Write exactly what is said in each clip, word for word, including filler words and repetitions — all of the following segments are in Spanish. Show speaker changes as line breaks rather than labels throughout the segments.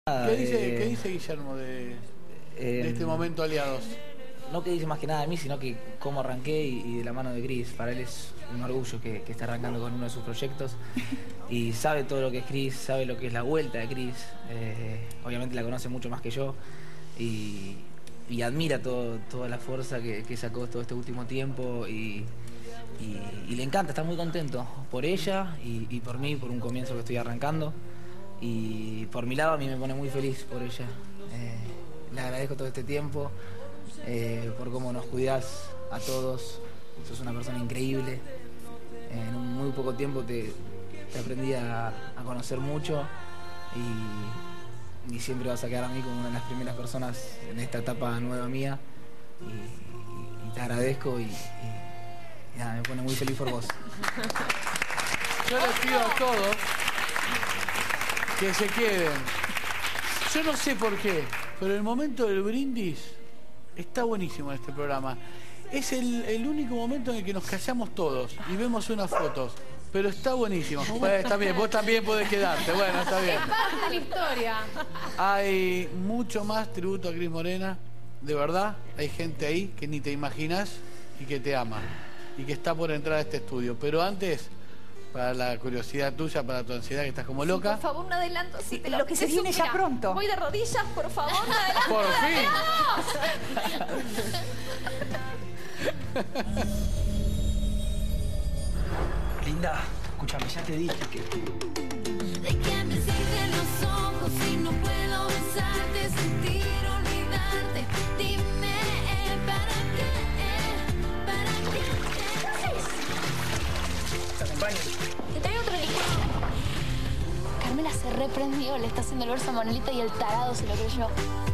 ¿Qué dice,
eh,
¿qué dice Guillermo de,
eh,
de este momento aliados?
No que dice más que nada de mí, sino que cómo arranqué y, y de la mano de Chris. Para él es un orgullo que, que esté arrancando con uno de sus proyectos. Y sabe todo lo que es Chris, sabe lo que es la vuelta de Chris. Eh, obviamente la conoce mucho más que yo. Y, y admira todo, toda la fuerza que, que sacó todo este último tiempo. Y, y, y le encanta, está muy contento por ella y, y por mí, por un comienzo que estoy arrancando. Y por mi lado a mí me pone muy feliz por ella. Eh, le agradezco todo este tiempo, eh, por cómo nos cuidás a todos. Sos una persona increíble. Eh, en un muy poco tiempo te, te aprendí a, a conocer mucho y, y siempre vas a quedar a mí como una de las primeras personas en esta etapa nueva mía. Y, y, y te agradezco y, y, y nada, me pone muy feliz por vos.
Yo les pido a todos que se queden. Yo no sé por qué, pero el momento del brindis está buenísimo en este programa. Es el, el único momento en el que nos callamos todos y vemos unas fotos. Pero está buenísimo. Bueno, está bien, vos también podés quedarte. Bueno, está bien.
Es parte de la historia.
Hay mucho más tributo a Cris Morena. De verdad, hay gente ahí que ni te imaginas y que te ama. Y que está por entrar a este estudio. Pero antes, para la curiosidad tuya, para tu ansiedad, que estás como loca.
Sí, por favor, un adelanto. Si te lo,
lo que se viene ya pronto.
Voy de rodillas, por favor, un adelanto.
Por fin.
Linda, escúchame, ya te dije que...
¿De qué me sirven los ojos si no puedo besarte, sentir, olvidarte? Dime, ¿para qué? ¿Para qué? ¿Qué haces?
¿Te acompaño?
Te traigo otro licuado. Carmela se reprendió, le está haciendo el verso a Manuelita y el tarado se lo creyó.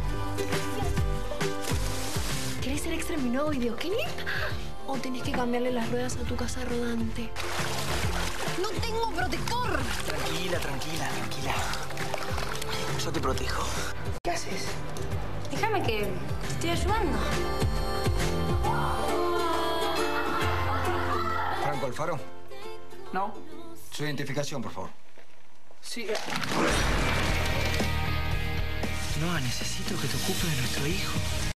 ¿Querés ser extra en mi nuevo videoclip? ¿O tenés que cambiarle las ruedas a tu casa rodante?
¡No tengo protector!
Tranquila, tranquila, tranquila. Yo te protejo. ¿Qué haces?
Déjame que te estoy ayudando.
¿Franco Alfaro?
No.
Su identificación, por favor.
Sí. Eh. No, necesito que te ocupes de nuestro hijo.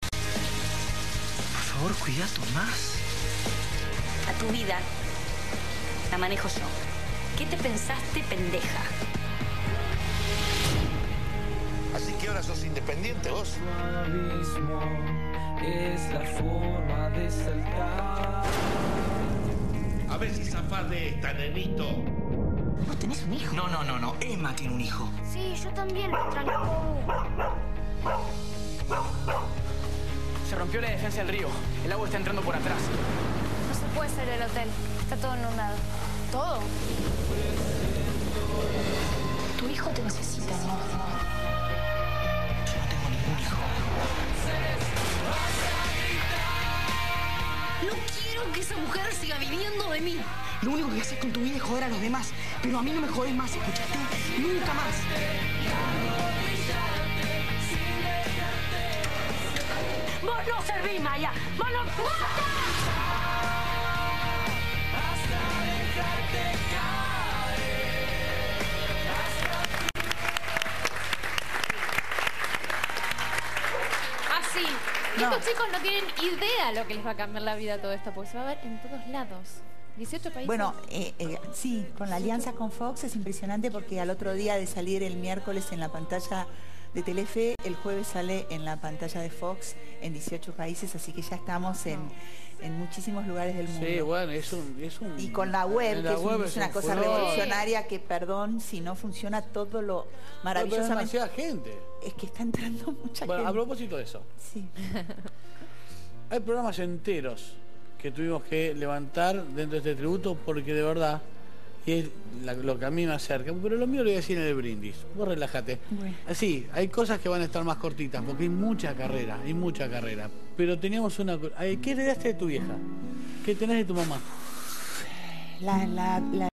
Por favor, cuida a Tomás.
A tu vida la manejo yo. ¿Qué te pensaste, pendeja?
Así que ahora sos independiente, vos.
Es la forma de saltar.
A ver si zafás de esta, nenito.
¿Vos tenés un hijo? No, no, no, no. Emma tiene un hijo.
Sí, yo también lo extraño.
Se rompió la defensa del río. El agua está entrando por atrás.
No se puede salir del hotel. Está todo inundado.
¿Todo?
Tu hijo te necesita, ¿no?
Yo no tengo ningún hijo.
No quiero que esa mujer siga viviendo de mí. Lo único que haces con tu vida es joder a los demás. Pero a mí no me jodes más, ¿escuchaste? Nunca más. ¡Vos no servís, Maya! ¡Vos no... ¡Basta!
Así.
No.
Estos chicos no tienen idea lo que les va a cambiar la vida todo esto, porque se va a ver en todos lados. dieciocho países.
Bueno, eh, eh, sí, con la alianza con Fox es impresionante porque al otro día de salir el miércoles en la pantalla de Telefe, el jueves sale en la pantalla de Fox en dieciocho países, así que ya estamos en, en muchísimos lugares del mundo.
Sí, bueno, es un... Es un
Y con la web,
la
que es,
web
un-
es
es una
un
cosa
furor.
revolucionaria que, perdón, si no funciona todo lo
Pero hay
maravillosamente...
demasiada gente.
Es que está entrando mucha
Bueno, a
gente.
propósito de eso.
Sí.
Hay programas enteros que tuvimos que levantar dentro de este tributo porque de verdad, y es la- lo que a mí me acerca, pero lo mío lo voy a decir en el brindis. Vos relájate.
Bueno.
Sí, hay cosas que van a estar más cortitas porque hay mucha carrera, hay mucha carrera. Pero teníamos una... ay, ¿qué heredaste de tu vieja? ¿Qué tenés de tu mamá?
La, la, la